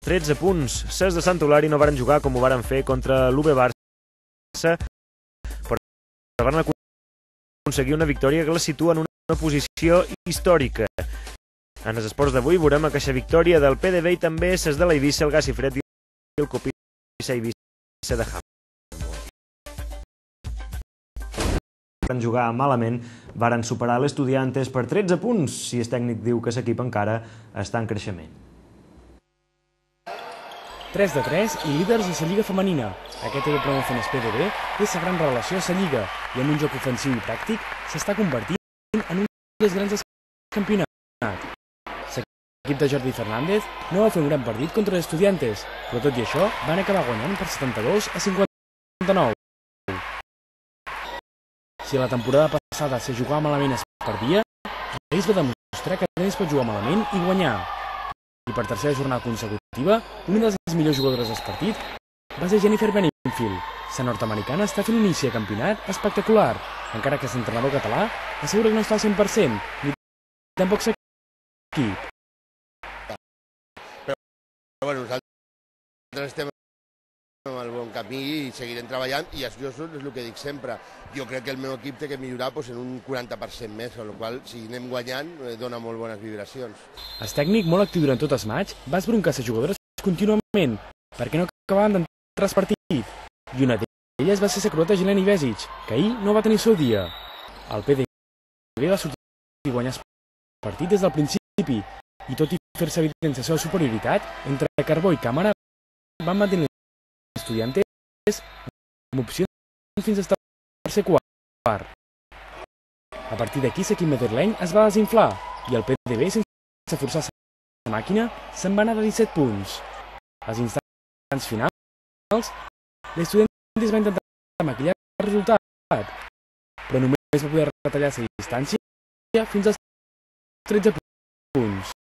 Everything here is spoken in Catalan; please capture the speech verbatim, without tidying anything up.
tretze punts. Ses de Sant Eulària no varen jugar com ho varen fer contra l'U V Barça, però van aconseguir una victòria que la situa en una posició històrica. En els esports d'avui veurem aquesta victòria del P D B i també ses de l'Eivissa, el Gas i Fred i el Copissa Eivissa de Handball. Van jugar malament, varen superar l'Estudiantes per tretze punts, si el tècnic diu que l'equip encara està en creixement. tres de tres i líders de la Lliga Femenina. Aquest equip promociones P D B té la gran relació a la Lliga i amb un joc ofensiu i pràctic s'està convertint en un dels grans del campionat. L'equip de Jordi Fernández no va fer un gran partit contra els Estudiantes, però tot i això van acabar guanyant per setanta-dos a cinquanta-nou. Si a la temporada passada se jugava malament es perdia, ells va demostrar que també es pot jugar malament i guanyar. I per tercera jornada consecutiva, una de les millors jugadores del partit va ser Jennifer Benningfield. La nord-americana està fent un inici de campionat espectacular, encara que l'entrenador català assegura que no està al cent per cent, ni tampoc l'equip. Però bueno, nosaltres estem en el bon camí i seguirem treballant, i això és el que dic sempre. Jo crec que el meu equip té que millorar en un quaranta per cent més, amb la qual cosa, si anem guanyant, dona molt bones vibracions. El tècnic, molt actiu durant tot el maig, va esbroncar les jugadores contínuament perquè no acabaven d'entrar al partit, i una d'elles va ser la croata Jelena Ivesic, que ahir no va tenir el seu dia. El P D B va sortir i guanyar el partit des del principi, i tot i fer-se evident la seva superioritat, entre Carbó i Càmera van mantenir els Estudiantes amb opcions fins al tercer quart. A partir d'aquí, l'equip madrileny es va desinflar i el P D B, sense forçar la màquina, se'n va anar de disset punts. Als instants finals, l'Estudiantes va intentar maquillar el resultat, però només va poder retallar la distància fins als tretze punts.